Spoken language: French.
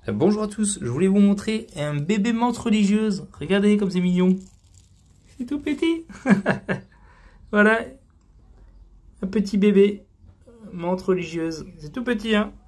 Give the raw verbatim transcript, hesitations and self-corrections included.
Euh, Bonjour à tous, je voulais vous montrer un bébé menthe religieuse. Regardez comme c'est mignon. C'est tout petit. Voilà, un petit bébé menthe religieuse. C'est tout petit, hein. Vous voyez ?